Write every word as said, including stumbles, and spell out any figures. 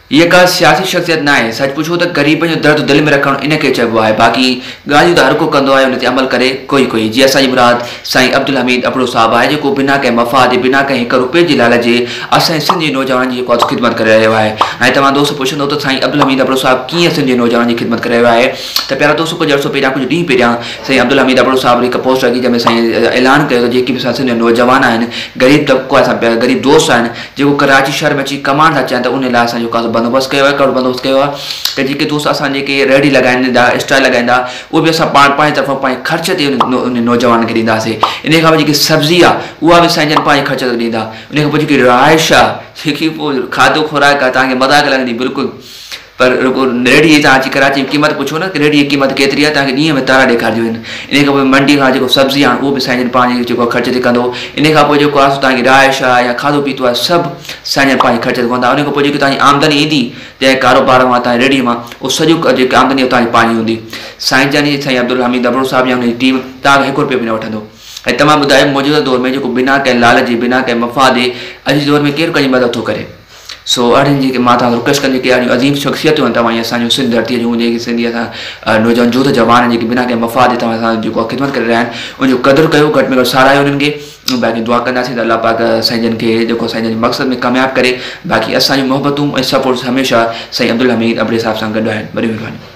ये का सियासी शख्सियत ना है। सच पूछो तो गरीब जो दर्द दिल में रखण इनके चइबो आहे। बाक़ी ॻाल्हियूं त हर को कंदो आहे, उन ते अमल करे कोई कोई। जी असांजी मुराद साईं अब्दुल हमीद अबड़ो साहब आहे, जेको बिना कंहिं मफ़ाद बिना कंहिं हिक रुपए जी लालच जे असांजे सिंध जे नौजवाननि जी जेको ख़िदमत करे रहियो आहे। ऐं तव्हां दोस्त पुछंदो त साईं अब्दुल हमीद अबड़ो साहब कीअं सिंध जे नौजवाननि जी ख़िदमत करे रहियो आहे। त प्यारा दोस्त कुझु अर्सो पहिरियां कुझु ॾींहं पहिरियां साईं अब्दुल हमीद अबड़ो साहब हिकु पोस्ट रखी, जंहिंमें साईं ऐलान कयो त जेके बि असां सिंध जा नौजवान आहिनि, ग़रीब तबिको आहे, असां ग़रीब दोस्त आहिनि, जेको कराची शहर में अची कमाइण था चाहिनि, त उन लाइ असां जेको बंदोबस्तु कयो आहे, करोड़ बंदोबस्तु कयो आहे। त जेके दोस्त असां जेके रेडी लॻाईंदा स्टॉल लॻाईंदा, उहे बि असां पाण पंहिंजी तरफ़ां पंहिंजे ख़र्च ते उन नौजवान खे ॾींदासीं। इन खां पोइ जेकी सब्ज़ी आहे उहा बि साईं जन पंहिंजे ख़र्च ते ॾींदा। उन खां पोइ जेकी रिहाइश आहे, जेकी पोइ खाधो खुराक आहे, तव्हांखे मज़ाक लॻंदी बिल्कुलु। पर रुगो रेडी तव्हां अची कराची क़ीमत पुछो न कि रेडी जी क़ीमत केतिरी आहे, तव्हांखे ॾींहं में तारा ॾेखारिजो आहिनि। इन खां पोइ मंडी खां जेको सब्ज़ी आहे उहो बि साईं जन पंहिंजे जेको ख़र्च ते कंदो। इन खां पोइ जेको आहे तव्हांजी रिहाइश आहे या खाधो पीतो आहे, सभु साईं जन पंहिंजे ख़र्च ते कंदा। उन खां पोइ जेकी तव्हांजी आमदनी ईंदी जंहिं कारोबार मां तव्हांजी रेडी मां, उहो सॼो जेकी आमदनी तव्हांजी पंहिंजी हूंदी। साईं जन साईं अब्दुल हमीद अबड़ो साहब या हुनजी टीम तव्हांखे हिकु रुपयो बि न वठंदो। ऐं तव्हां ॿुधायो मौजूदा दौर में जेको बिना कंहिं लालच जे बिना कंहिं मफ़ाद जे अॼु जे दौर में केरु कंहिंजी मदद थो करे। सो अहिड़ियुनि जेके मां तव्हां रिक्वेस्ट कंदी कि अहिड़ियूं अज़ीम शख़्सियतूं आहिनि तव्हां असांजो सिंध धरतीअ जूं, जेके सिंधी असां नौजवान यूथ जवान आहिनि, जेके बिना कंहिं मफ़ाद जे तव्हां सां जेको ख़िदमत करे रहिया आहिनि, उनजो क़दुरु कयो, घटि में घटि सारायो उन्हनि खे। बाक़ी दुआ कंदासीं त अलाह पाक साईं जन खे जेको साईं जन जे मक़सद में कामयाबु करे। बाक़ी असांजी मोहबतूं ऐं सपोर्ट्स हमेशह साईं अब्दुल हमीद अबड़े साहब सां गॾु आहिनि। वॾी महिरबानी।